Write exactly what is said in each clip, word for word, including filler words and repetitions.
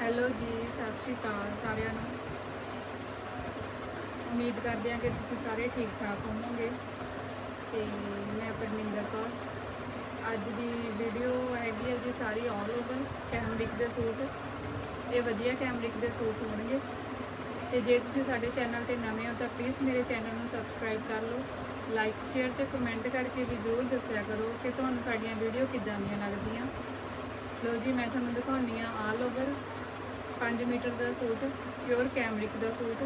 Hello ਜੀ, ਸਤਿ ਸ਼੍ਰੀ ਅਕਾਲ ਸਾਰਿਆਂ ਨੂੰ। ਉਮੀਦ ਕਰਦੇ ਹਾਂ ਕਿ ਤੁਸੀਂ ਸਾਰੇ ਠੀਕ ਠਾਕ ਹੋਵੋਗੇ। ਤੇ ਮੈਂ ਪਰਮਿੰਦਰ ਕੌਰ। ਅੱਜ ਦੀ ਵੀਡੀਓ ਹੈਗੀ ਹੈ ਜੀ ਸਾਰੀ ਆਲ ਓਵਰ ਕੈਮਰਿਕ ਦੇ ਸੂਟ। ਇਹ ਵਧੀਆ ਕੈਮਰਿਕ ਦੇ ਸੂਟ ਹੋਣਗੇ। ਤੇ ਜੇ ਤੁਸੀਂ ਸਾਡੇ ਚੈਨਲ ਤੇ ਨਵੇਂ ਹੋ ਤਾਂ ਪਲੀਜ਼ ਮੇਰੇ ਚੈਨਲ ਨੂੰ ਸਬਸਕ੍ਰਾਈਬ ਕਰ ਲਓ। ਲਾਈਕ ਸ਼ੇਅਰ ਤੇ ਕਮੈਂਟ ਕਰਕੇ ਵੀ ਜ਼ਰੂਰ ਦੱਸਿਆ ਕਰੋ ਕਿ ਤੁਹਾਨੂੰ ਸਾਡੀਆਂ ਵੀਡੀਓ ਕਿੱਦਾਂ ਦੀਆਂ ਲੱਗਦੀਆਂ। ਲਓ ਜੀ, ਮੈਂ ਤੁਹਾਨੂੰ ਦਿਖਾਉਂਦੀ ਹਾਂ ਆਲ ਓਵਰ पाँच मीटर का सूट, प्योर कैमरिक का सूट।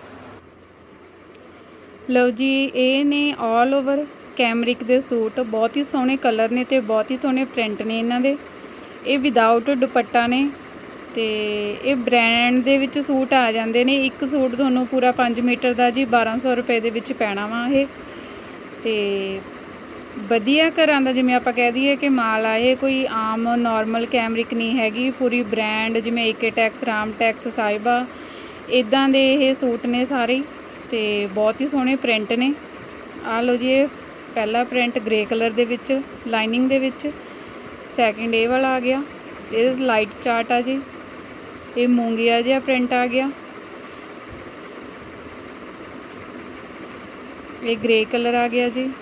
लो जी, ये ने ऑल ओवर कैमरिक के सूट बहुत ही सोहने कलर ने ते बहुत ही सोहने प्रिंट ने इन्हां दे। ये विदाउट दुपट्टा ने ते ये ब्रांड दे विच सूट आ जांदे ने। एक सूट तुहानूं पूरा पाँच मीटर का जी बारह सौ रुपए दे विच पैना वा। ये ते ਵਧੀਆ ਘਰਾਂ ਦਾ ਜਿਵੇਂ ਆਪਾਂ ਕਹਿ ਦਈਏ ਕਿ ਮਾਲ ਆ। ਇਹ ਕੋਈ ਆਮ ਨੋਰਮਲ ਕੈਮਰਿਕ ਨਹੀਂ ਹੈਗੀ, ਪੂਰੀ ਬ੍ਰਾਂਡ ਜਿਵੇਂ AK Tex, Ram Tex, Sahiba ਇੱਦਾਂ ਦੇ ਇਹ ਸੂਟ ਨੇ ਸਾਰੇ। ਅਤੇ ਬਹੁਤ ਹੀ ਸੋਹਣੇ ਪ੍ਰਿੰਟ ਨੇ। ਆਹ ਲਓ ਜੀ, ਇਹ ਪਹਿਲਾ ਪ੍ਰਿੰਟ ਗ੍ਰੇ ਕਲਰ ਦੇ ਵਿੱਚ ਲਾਈਨਿੰਗ ਦੇ ਵਿੱਚ। ਸੈਕਿੰਡ ਇਹ ਵਾਲਾ ਆ ਗਿਆ, ਇਹ ਲਾਈਟ ਚਾਰਟ ਆ ਜੀ। ਇਹ ਮੂੰਗੀਆ ਜਿਹਾ ਪ੍ਰਿੰਟ ਆ ਗਿਆ। ਇਹ ਗ੍ਰੇ ਕਲਰ ਆ ਗਿਆ ਜੀ।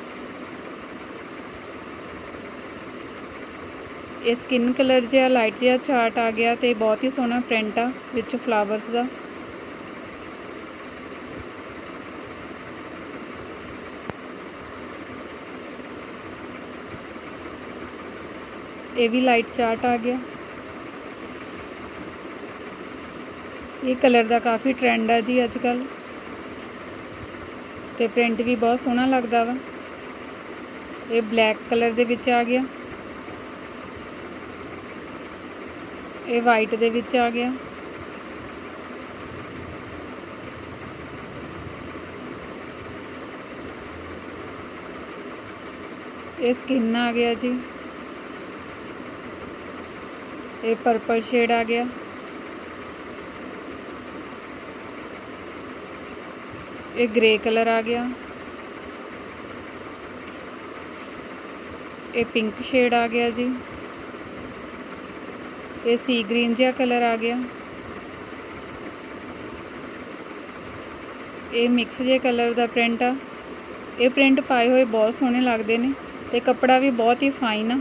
ਇਹ ਸਕਿਨ ਕਲਰ ਜਿਹਾ ਲਾਈਟ ਜਿਹਾ ਚਾਰਟ ਆ ਗਿਆ ਤੇ ਬਹੁਤ ਹੀ ਸੋਹਣਾ ਪ੍ਰਿੰਟ ਆ ਵਿੱਚ ਫਲਾਵਰਸ ਦਾ। ਇਹ ਵੀ ਲਾਈਟ ਚਾਰਟ ਆ ਗਿਆ। ਇਹ ਕਲਰ ਦਾ ਕਾਫੀ ਟ੍ਰੈਂਡ ਆ ਜੀ ਅੱਜ ਕੱਲ੍ਹ, ਤੇ ਪ੍ਰਿੰਟ ਵੀ ਬਹੁਤ ਸੋਹਣਾ ਲੱਗਦਾ ਵਾ। ਇਹ ਬਲੈਕ ਕਲਰ ਦੇ ਵਿੱਚ ਆ ਗਿਆ। ਇਹ ਵਾਈਟ ਦੇ ਵਿੱਚ ਆ ਗਿਆ। ਇਹ ਸਕਿਨ ਆ ਗਿਆ ਜੀ। ਇਹ ਪਰਪਲ ਸ਼ੇਡ ਆ ਗਿਆ। ਇਹ ਗ੍ਰੇ ਕਲਰ ਆ ਗਿਆ। ਇਹ ਪਿੰਕ ਸ਼ੇਡ ਆ ਗਿਆ ਜੀ। ਇਹ ਸੀ ਗ੍ਰੀਨ ਜਿਹਾ ਕਲਰ ਆ ਗਿਆ। ਇਹ ਮਿਕਸ ਜਿਹੇ ਕਲਰ ਦਾ ਪ੍ਰਿੰਟ ਆ। ਇਹ ਪ੍ਰਿੰਟ ਪਾਏ ਹੋਏ ਬਹੁਤ ਸੋਹਣੇ ਲੱਗਦੇ ਨੇ ਤੇ ਕੱਪੜਾ ਵੀ ਬਹੁਤ ਹੀ ਫਾਈਨ ਆ।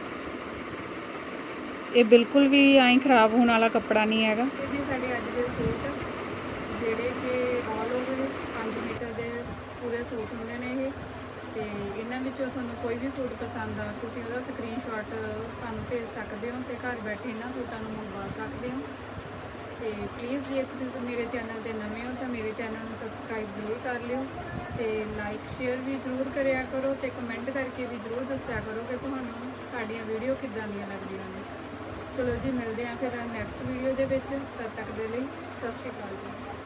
ਇਹ ਬਿਲਕੁਲ ਵੀ ਐਂ ਖਰਾਬ ਹੋਣ ਵਾਲਾ ਕੱਪੜਾ ਨਹੀਂ ਹੈਗਾ। ਜੀ ਸਾਡੇ ਅੱਜ ਦੇ ਸੂਟ ਜਿਹੜੇ ਕਿ ਆਲ ਓਵਰ ਪੰਜ ਮੀਟਰ ਦੇ ਪੂਰੇ ਸੂਟ ਹੁੰਦੇ ਨੇ ਇਹ। ਤੇ ਇਹਨਾਂ ਵਿੱਚੋਂ ਤੁਹਾਨੂੰ ਕੋਈ ਵੀ ਸੂਟ ਪਸੰਦ ਆ ਤੁਸੀਂ ਉਹਦਾ ਸਕਰੀਨਸ਼ਾਟ ਸਾਨੂੰ ਭੇਜ ਸਕਦੇ ਹੋ ਤੇ ਘਰ ਬੈਠੇ ਇਹਨਾਂ ਸੂਟਾਂ ਨੂੰ ਮੰਗਵਾ ਸਕਦੇ ਹੋ। ਤੇ ਪਲੀਜ਼ ਜੇ ਤੁਸੀਂ ਮੇਰੇ ਚੈਨਲ ਤੇ ਨਵੇਂ ਹੋ ਤਾਂ ਮੇਰੇ ਚੈਨਲ ਨੂੰ ਸਬਸਕ੍ਰਾਈਬ ਜ਼ਰੂਰ ਕਰ ਲਿਓ ਤੇ ਲਾਈਕ ਸ਼ੇਅਰ ਵੀ ਜ਼ਰੂਰ ਕਰਿਆ ਕਰੋ ਤੇ ਕਮੈਂਟ ਕਰਕੇ ਵੀ ਜ਼ਰੂਰ ਦੱਸਿਆ ਕਰੋ ਕਿ ਤੁਹਾਨੂੰ ਸਾਡੀਆਂ ਵੀਡੀਓ ਕਿੱਦਾਂ ਦੀਆਂ ਲੱਗਦੀਆਂ ਨੇ। ਚਲੋ ਜੀ, ਮਿਲਦੇ ਹਾਂ ਫਿਰ ਨੈਕਸਟ ਵੀਡੀਓ ਦੇ ਵਿੱਚ। ਤਦ ਤੱਕ ਦੇ ਲਈ ਸਤਿ ਸ਼੍ਰੀ ਅਕਾਲ ਜੀ।